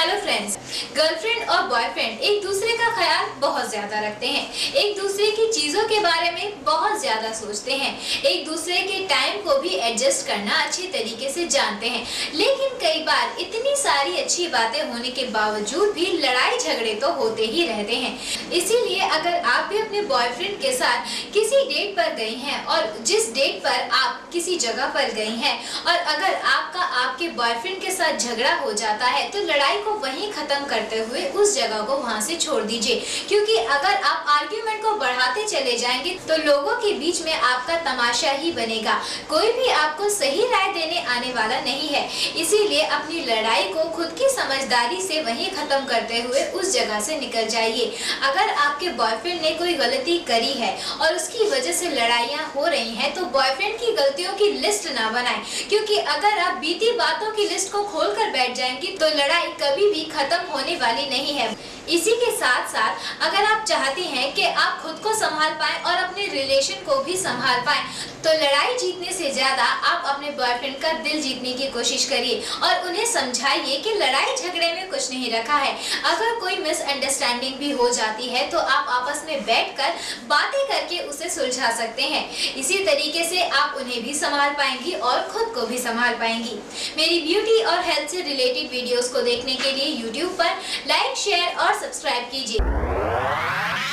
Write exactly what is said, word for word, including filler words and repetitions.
Hello friends, girlfriend और boyfriend एक दूसरे का ख्याल बहुत ज्यादा रखते हैं, एक दूसरे की चीजों के बारे में बहुत ज्यादा सोचते हैं, एक दूसरे के टाइम को भी एडजस्ट करना अच्छी तरीके से जानते हैं। लेकिन कई बार इतनी सारी अच्छी बातें होने के बावजूद भी लड़ाई झगड़े तो होते ही रहते हैं। इसीलिए अगर आप भी अपने बॉयफ्रेंड के साथ किसी डेट पर गई हैं और जिस डेट पर आप किसी जगह पर गई हैं और अगर आपका आपके बॉयफ्रेंड के साथ झगड़ा हो जाता है तो लड़ाई को वहीं खत्म करते हुए उस जगह को वहां से छोड़ दीजिए, क्योंकि अगर आप आर्ग्यूमेंट को बढ़ाते चले जाएंगे तो लोगों के बीच में आपका तमाशा ही बनेगा। कोई भी आपको सही राय देने आने वाला नहीं है। इसीलिए अपनी लड़ाई को खुद की समझदारी से वहीं खत्म करते हुए उस जगह से निकल जाइए। अगर आपके बॉयफ्रेंड ने कोई गलती करी है और उसकी वजह से लड़ाइयाँ हो रही हैं तो बॉयफ्रेंड की गलतियों की लिस्ट ना बनाएं, क्योंकि अगर आप बीती बातों की लिस्ट को खोल कर बैठ जाएंगे तो लड़ाई कभी भी खत्म होने वाली नहीं है। इसी के साथ साथ अगर आप चाहती हैं कि आप खुद को संभाल पाएं और अपने रिलेशन को भी संभाल पाएं तो लड़ाई जीतने से ज्यादा आप अपने बॉयफ्रेंड का दिल जीतने की कोशिश करिए और उन्हें समझाइए कि लड़ाई झगड़े में कुछ नहीं रखा है। अगर कोई मिसअंडरस्टैंडिंग भी हो जाती है तो आप आपस में बैठकर बातें करके उसे सुलझा सकते हैं। इसी तरीके से आप उन्हें भी संभाल पाएंगी और खुद को भी संभाल पाएंगी। मेरी ब्यूटी और हेल्थ से रिलेटेड वीडियोस को देखने के लिए यूट्यूब पर लाइक, शेयर और सब्सक्राइब कीजिए।